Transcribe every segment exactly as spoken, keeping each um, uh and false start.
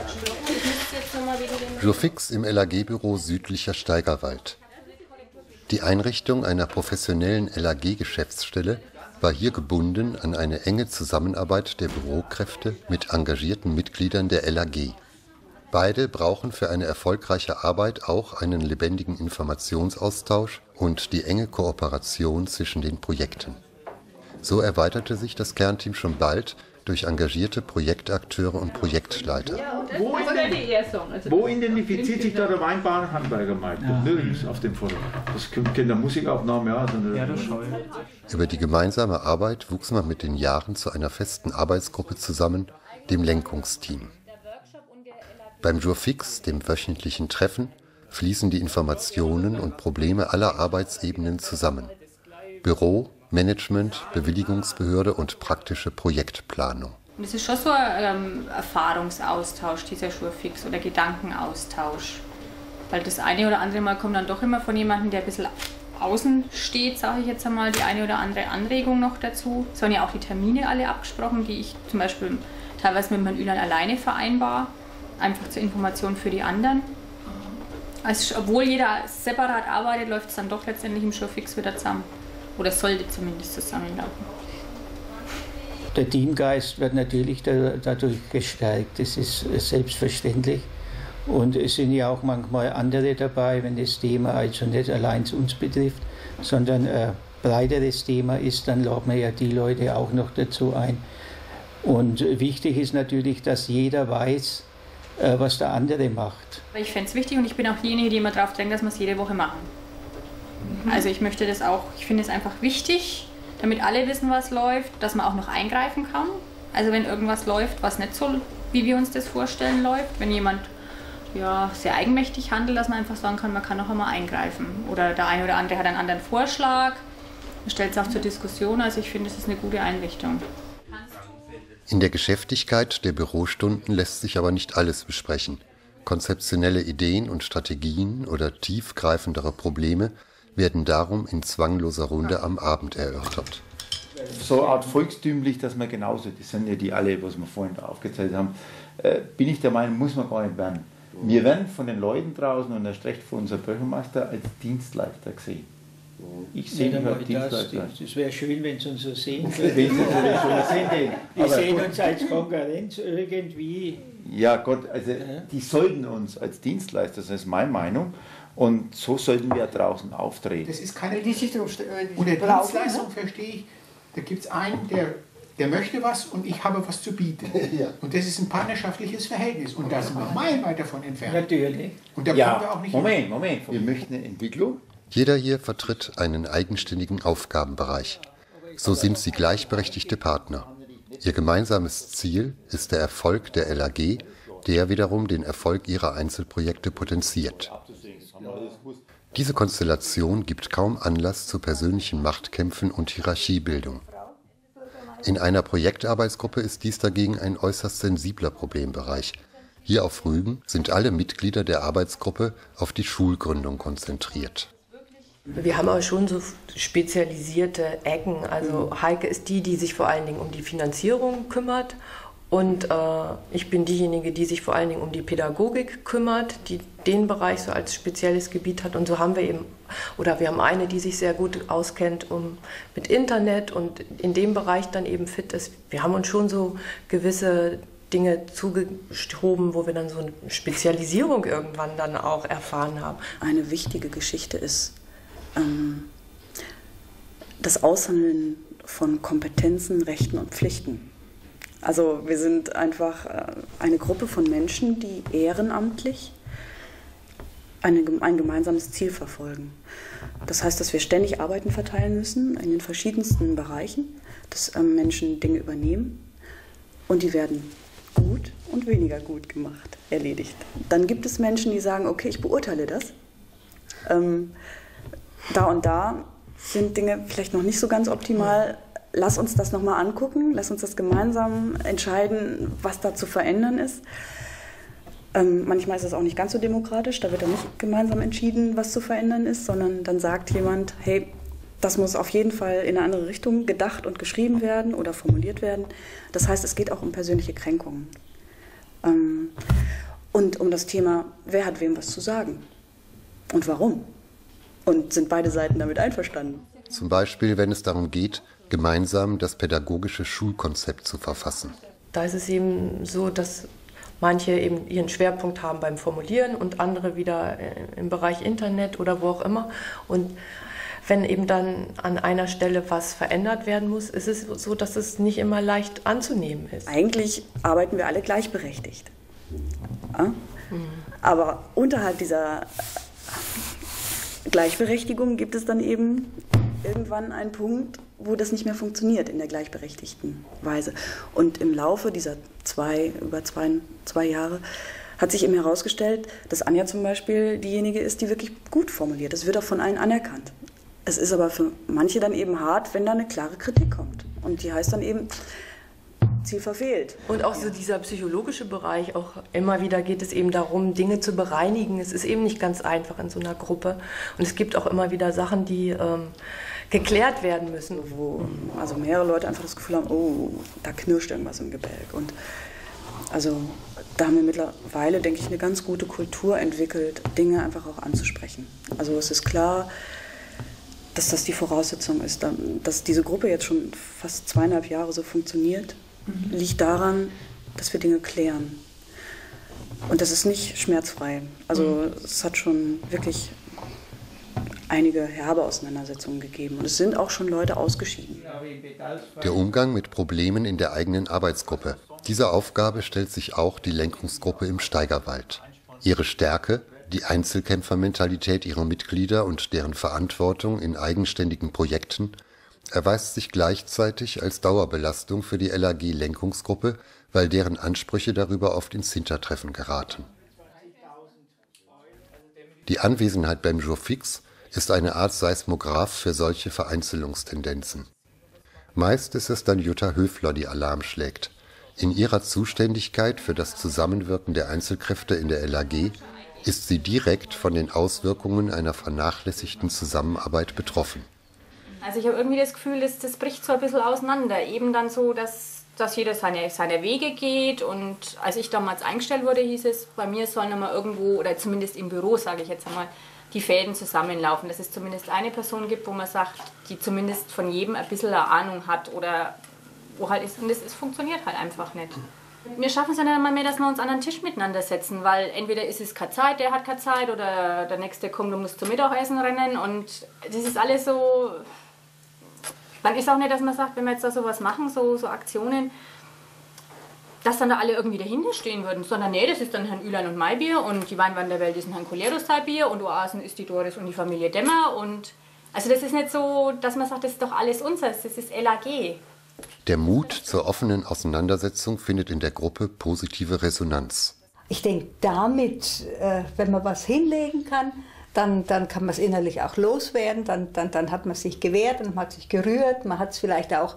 Jurfix im L A G-Büro Südlicher Steigerwald. Die Einrichtung einer professionellen L A G-Geschäftsstelle war hier gebunden an eine enge Zusammenarbeit der Bürokräfte mit engagierten Mitgliedern der L A G. Beide brauchen für eine erfolgreiche Arbeit auch einen lebendigen Informationsaustausch und die enge Kooperation zwischen den Projekten. So erweiterte sich das Kernteam schon bald durch engagierte Projektakteure und Projektleiter. Wo, wo identifiziert sich da der Weinbahnhandwerkermeister? Nirgends auf dem Foto. Das können der Musikaufnahme ja. Ja, das schau ich. Über die gemeinsame Arbeit wuchs man mit den Jahren zu einer festen Arbeitsgruppe zusammen, dem Lenkungsteam. Beim Jurfix, dem wöchentlichen Treffen, fließen die Informationen und Probleme aller Arbeitsebenen zusammen. Büro, Management, Bewilligungsbehörde und praktische Projektplanung. Und es ist schon so ein ähm, Erfahrungsaustausch, dieser Jurfix, oder Gedankenaustausch. Weil das eine oder andere Mal kommt dann doch immer von jemandem, der ein bisschen außen steht, sage ich jetzt einmal, die eine oder andere Anregung noch dazu. Es waren ja auch die Termine alle abgesprochen, die ich zum Beispiel teilweise mit Herrn Ülan alleine vereinbar, einfach zur Information für die anderen. Also, obwohl jeder separat arbeitet, läuft es dann doch letztendlich im Jurfix wieder zusammen. Oder sollte zumindest zusammenlaufen. Der Teamgeist wird natürlich dadurch gestärkt, das ist selbstverständlich. Und es sind ja auch manchmal andere dabei, wenn das Thema also nicht allein uns betrifft, sondern ein breiteres Thema ist, dann laden wir ja die Leute auch noch dazu ein. Und wichtig ist natürlich, dass jeder weiß, was der andere macht. Ich fände es wichtig und ich bin auch diejenige, die immer darauf drängt, dass wir es jede Woche machen. Mhm. Also ich möchte das auch, ich finde es einfach wichtig, damit alle wissen, was läuft, dass man auch noch eingreifen kann. Also wenn irgendwas läuft, was nicht so, wie wir uns das vorstellen, läuft, wenn jemand ja, sehr eigenmächtig handelt, dass man einfach sagen kann, man kann noch einmal eingreifen. Oder der eine oder andere hat einen anderen Vorschlag, stellt es auch zur Diskussion. Also ich finde, es ist eine gute Einrichtung. In der Geschäftigkeit der Bürostunden lässt sich aber nicht alles besprechen. Konzeptionelle Ideen und Strategien oder tiefgreifendere Probleme werden darum in zwangloser Runde am Abend erörtert. So eine Art volkstümlich, dass man genauso, das sind ja die alle, was wir vorhin da aufgezählt haben, äh, bin ich der Meinung, muss man gar nicht werden. Wir werden von den Leuten draußen und erst recht von unserem Bürgermeister als Dienstleister gesehen. Ich sehe mich als Dienstleister. Das, das wäre schön, wenn Sie uns so sehen würden. Wenn Sie uns so sehen. Die sehen uns als Konkurrenz irgendwie. Ja Gott, also die sollten uns als Dienstleister, das ist meine Meinung. Und so sollten wir draußen auftreten. Das ist keine Dienstleistung. Unter Dienstleistung verstehe ich, da gibt es einen, der, der möchte was und ich habe was zu bieten. Ja. Und das ist ein partnerschaftliches Verhältnis. Und da sind wir meilenweit davon entfernt. Natürlich. Und da ja. kommen wir auch nicht Moment, hin. Moment. Wir möchten eine Entwicklung. Jeder hier vertritt einen eigenständigen Aufgabenbereich. So sind sie gleichberechtigte Partner. Ihr gemeinsames Ziel ist der Erfolg der L A G, der wiederum den Erfolg ihrer Einzelprojekte potenziert. Diese Konstellation gibt kaum Anlass zu persönlichen Machtkämpfen und Hierarchiebildung. In einer Projektarbeitsgruppe ist dies dagegen ein äußerst sensibler Problembereich. Hier auf Rügen sind alle Mitglieder der Arbeitsgruppe auf die Schulgründung konzentriert. Wir haben aber schon so spezialisierte Ecken. Also Heike ist die, die sich vor allen Dingen um die Finanzierung kümmert. Und äh, ich bin diejenige, die sich vor allen Dingen um die Pädagogik kümmert, die den Bereich so als spezielles Gebiet hat. Und so haben wir eben, oder wir haben eine, die sich sehr gut auskennt um, mit Internet und in dem Bereich dann eben fit ist. Wir haben uns schon so gewisse Dinge zugeschoben, wo wir dann so eine Spezialisierung irgendwann dann auch erfahren haben. Eine wichtige Geschichte ist ähm, das Aushandeln von Kompetenzen, Rechten und Pflichten. Also wir sind einfach eine Gruppe von Menschen, die ehrenamtlich eine, ein gemeinsames Ziel verfolgen. Das heißt, dass wir ständig Arbeiten verteilen müssen in den verschiedensten Bereichen, dass ähm, Menschen Dinge übernehmen und die werden gut und weniger gut gemacht, erledigt. Dann gibt es Menschen, die sagen, okay, ich beurteile das. Ähm, da und da sind Dinge vielleicht noch nicht so ganz optimal. Lass uns das nochmal angucken, lass uns das gemeinsam entscheiden, was da zu verändern ist. Ähm, manchmal ist es auch nicht ganz so demokratisch, da wird dann nicht gemeinsam entschieden, was zu verändern ist, sondern dann sagt jemand, hey, das muss auf jeden Fall in eine andere Richtung gedacht und geschrieben werden oder formuliert werden. Das heißt, es geht auch um persönliche Kränkungen. Ähm, und um das Thema, wer hat wem was zu sagen und warum. Und sind beide Seiten damit einverstanden? Zum Beispiel, wenn es darum geht, gemeinsam das pädagogische Schulkonzept zu verfassen. Da ist es eben so, dass manche eben ihren Schwerpunkt haben beim Formulieren und andere wieder im Bereich Internet oder wo auch immer. Und wenn eben dann an einer Stelle was verändert werden muss, ist es so, dass es nicht immer leicht anzunehmen ist. Eigentlich arbeiten wir alle gleichberechtigt. Ja? Mhm. Aber unterhalb dieser Gleichberechtigung gibt es dann eben irgendwann einen Punkt, wo das nicht mehr funktioniert in der gleichberechtigten Weise. Und im Laufe dieser zwei, über zwei, zwei Jahre hat sich eben herausgestellt, dass Anja zum Beispiel diejenige ist, die wirklich gut formuliert. Das wird auch von allen anerkannt. Es ist aber für manche dann eben hart, wenn da eine klare Kritik kommt. Und die heißt dann eben, Ziel verfehlt. Und auch so dieser psychologische Bereich, auch immer wieder geht es eben darum, Dinge zu bereinigen. Es ist eben nicht ganz einfach in so einer Gruppe. Und es gibt auch immer wieder Sachen, die ähm, geklärt werden müssen. Wo also mehrere Leute einfach das Gefühl haben, oh, da knirscht irgendwas im Gebälk. Und also da haben wir mittlerweile, denke ich, eine ganz gute Kultur entwickelt, Dinge einfach auch anzusprechen. Also es ist klar, dass das die Voraussetzung ist, dass diese Gruppe jetzt schon fast zweieinhalb Jahre so funktioniert, mhm. liegt daran, dass wir Dinge klären. Und das ist nicht schmerzfrei. Also mhm. es hat schon wirklich einige herbe Auseinandersetzungen gegeben. Und es sind auch schon Leute ausgeschieden. Der Umgang mit Problemen in der eigenen Arbeitsgruppe. Dieser Aufgabe stellt sich auch die Lenkungsgruppe im Steigerwald. Ihre Stärke: die Einzelkämpfermentalität ihrer Mitglieder und deren Verantwortung in eigenständigen Projekten erweist sich gleichzeitig als Dauerbelastung für die L A G-Lenkungsgruppe, weil deren Ansprüche darüber oft ins Hintertreffen geraten. Die Anwesenheit beim Jour fix ist eine Art Seismograph für solche Vereinzelungstendenzen. Meist ist es dann Jutta Höfler, die Alarm schlägt. In ihrer Zuständigkeit für das Zusammenwirken der Einzelkräfte in der L A G ist sie direkt von den Auswirkungen einer vernachlässigten Zusammenarbeit betroffen. Also ich habe irgendwie das Gefühl, dass das bricht so ein bisschen auseinander. Eben dann so, dass, dass jeder seine, seine Wege geht. Und als ich damals eingestellt wurde, hieß es, bei mir sollen einmal irgendwo, oder zumindest im Büro, sage ich jetzt einmal, die Fäden zusammenlaufen. Dass es zumindest eine Person gibt, wo man sagt, die zumindest von jedem ein bisschen eine Ahnung hat. Oder wo halt ist, und es, es funktioniert halt einfach nicht. Wir schaffen es ja nicht einmal mehr, dass wir uns an einen Tisch miteinander setzen, weil entweder ist es keine Zeit, der hat keine Zeit, oder der Nächste kommt und muss zum Mittagessen rennen. Und das ist alles so. Dann ist auch nicht, dass man sagt, wenn wir jetzt da sowas machen, so, so Aktionen, dass dann da alle irgendwie dahinter stehen würden, sondern nee, das ist dann Herrn Ülein und Maibier und die Weinwanderwelt ist ein Herrn Coleros Bier und Oasen ist die Doris und die Familie Dämmer. Und also das ist nicht so, dass man sagt, das ist doch alles unseres, das ist L A G. Der Mut zur offenen Auseinandersetzung findet in der Gruppe positive Resonanz. Ich denke, damit, äh, wenn man was hinlegen kann, dann, dann kann man es innerlich auch loswerden, dann, dann, dann hat man sich gewehrt und man hat sich gerührt, man hat es vielleicht auch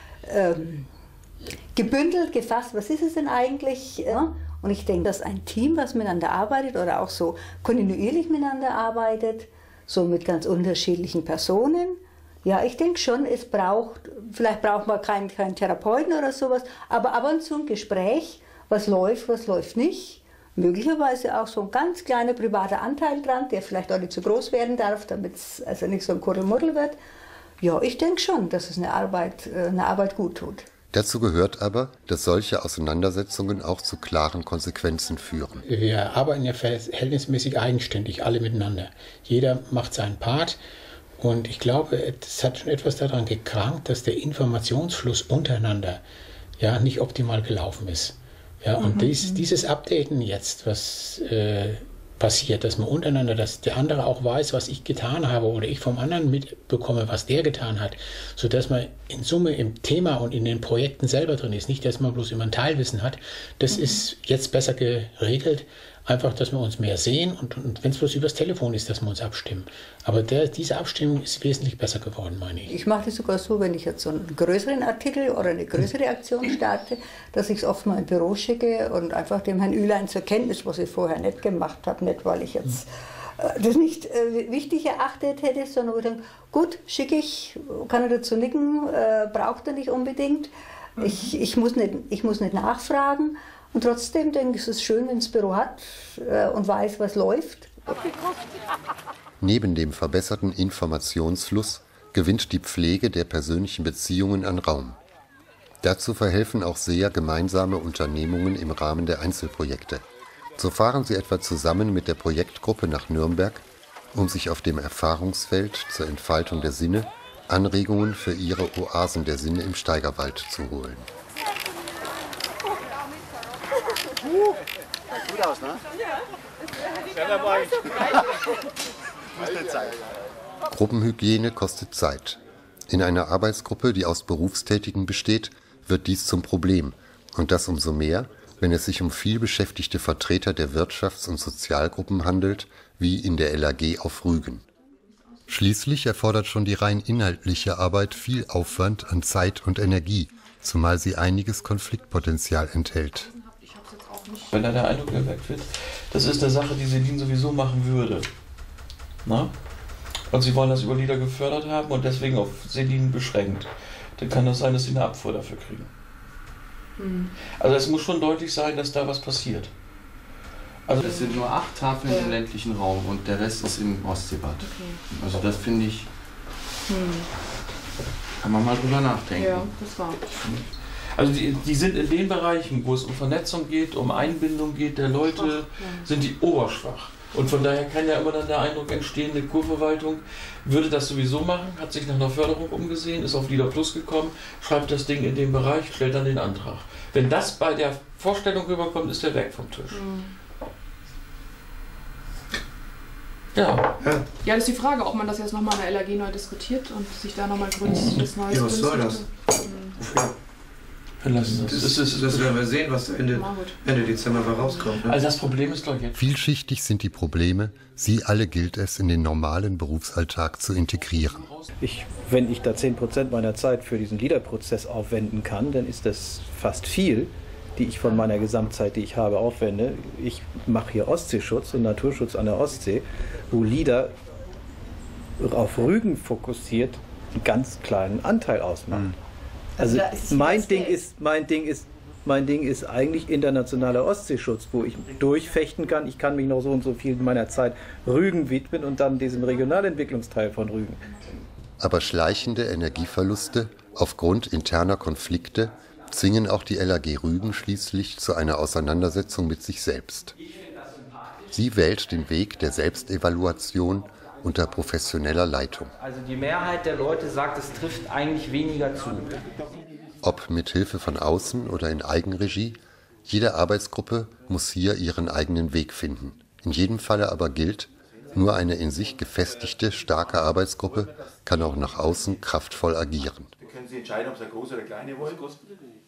ähm, gebündelt, gefasst, was ist es denn eigentlich? Ja? Und ich denke, dass ein Team, was miteinander arbeitet oder auch so kontinuierlich miteinander arbeitet, so mit ganz unterschiedlichen Personen, ja, ich denke schon, es braucht, vielleicht braucht man keinen, keinen Therapeuten oder sowas, aber ab und zu ein Gespräch, was läuft, was läuft nicht. Möglicherweise auch so ein ganz kleiner privater Anteil dran, der vielleicht auch nicht zu groß werden darf, damit es also nicht so ein Kuddelmuddel wird. Ja, ich denke schon, dass es eine Arbeit, eine Arbeit gut tut. Dazu gehört aber, dass solche Auseinandersetzungen auch zu klaren Konsequenzen führen. Wir arbeiten ja verhältnismäßig eigenständig, alle miteinander. Jeder macht seinen Part. Und ich glaube, es hat schon etwas daran gekrankt, dass der Informationsfluss untereinander ja nicht optimal gelaufen ist. Ja, und mhm. dies, dieses Updaten jetzt, was äh, passiert, dass man untereinander, dass der andere auch weiß, was ich getan habe oder ich vom anderen mitbekomme, was der getan hat, sodass man in Summe im Thema und in den Projekten selber drin ist. Nicht, dass man bloß immer ein Teilwissen hat. Das mhm. ist jetzt besser geregelt. Einfach, dass wir uns mehr sehen und, und wenn es bloß übers Telefon ist, dass wir uns abstimmen. Aber der, diese Abstimmung ist wesentlich besser geworden, meine ich. Ich mache das sogar so, wenn ich jetzt so einen größeren Artikel oder eine größere Aktion starte, dass ich es oft mal ins Büro schicke und einfach dem Herrn Ülein zur Kenntnis, was ich vorher nicht gemacht habe, nicht weil ich jetzt äh, das nicht äh, wichtig erachtet hätte, sondern wo ich denke, gut, schicke ich, kann er dazu nicken, äh, braucht er nicht unbedingt. Ich, ich, muss nicht, ich muss nicht nachfragen. Und trotzdem denke ich, es ist schön, wenn es Büro hat äh, und weiß, was läuft. Neben dem verbesserten Informationsfluss gewinnt die Pflege der persönlichen Beziehungen an Raum. Dazu verhelfen auch sehr gemeinsame Unternehmungen im Rahmen der Einzelprojekte. So fahren sie etwa zusammen mit der Projektgruppe nach Nürnberg, um sich auf dem Erfahrungsfeld zur Entfaltung der Sinne Anregungen für ihre Oasen der Sinne im Steigerwald zu holen. Gut aus, ne? Gruppenhygiene kostet Zeit. In einer Arbeitsgruppe, die aus Berufstätigen besteht, wird dies zum Problem. Und das umso mehr, wenn es sich um vielbeschäftigte Vertreter der Wirtschafts- und Sozialgruppen handelt, wie in der L A G auf Rügen. Schließlich erfordert schon die rein inhaltliche Arbeit viel Aufwand an Zeit und Energie, zumal sie einiges Konfliktpotenzial enthält. Wenn da der Eindruck erweckt wird, das ist eine Sache, die Selin sowieso machen würde. Na? Und sie wollen das über Lieder gefördert haben und deswegen auf Selin beschränkt. Dann kann das sein, dass sie eine Abfuhr dafür kriegen. Hm. Also es muss schon deutlich sein, dass da was passiert. Also es sind nur acht Tafeln ja. im ländlichen Raum und der Rest ist im Ostseebad. Okay. Also das finde ich, hm. kann man mal drüber nachdenken. Ja, das war. Also die, die sind in den Bereichen, wo es um Vernetzung geht, um Einbindung geht der Leute, schwach, ja. sind die oberschwach. Und von daher kann ja immer dann der Eindruck entstehen, eine Kurverwaltung würde das sowieso machen, hat sich nach einer Förderung umgesehen, ist auf Lieder Plus gekommen, schreibt das Ding in den Bereich, stellt dann den Antrag. Wenn das bei der Vorstellung rüberkommt, ist der weg vom Tisch. Mhm. Ja. Ja, das ist die Frage, ob man das jetzt nochmal in der L A G neu diskutiert und sich da nochmal gründliches Neues. Ja, was soll das? Mhm. Das, das, das, das werden wir sehen, was Ende, Ende Dezember mal rauskommt. Ne? Also das Problem ist doch jetzt. Vielschichtig sind die Probleme, sie alle gilt es in den normalen Berufsalltag zu integrieren. Ich, wenn ich da zehn Prozent meiner Zeit für diesen Liederprozess aufwenden kann, dann ist das fast viel, die ich von meiner Gesamtzeit, die ich habe, aufwende. Ich mache hier Ostseeschutz und Naturschutz an der Ostsee, wo Lieder auf Rügen fokussiert einen ganz kleinen Anteil ausmachen. Mhm. Also, also mein Ding ist, mein Ding ist, mein Ding ist eigentlich internationaler Ostseeschutz, wo ich durchfechten kann. Ich kann mich noch so und so viel in meiner Zeit Rügen widmen und dann diesem Regionalentwicklungsteil von Rügen. Aber schleichende Energieverluste aufgrund interner Konflikte zwingen auch die L A G Rügen schließlich zu einer Auseinandersetzung mit sich selbst. Sie wählt den Weg der Selbstevaluation unter professioneller Leitung. Also die Mehrheit der Leute sagt, es trifft eigentlich weniger zu. Ob mit Hilfe von außen oder in Eigenregie, jede Arbeitsgruppe muss hier ihren eigenen Weg finden. In jedem Falle aber gilt, nur eine in sich gefestigte, starke Arbeitsgruppe kann auch nach außen kraftvoll agieren. Können Sie entscheiden, ob Sie eine große oder kleine wollen?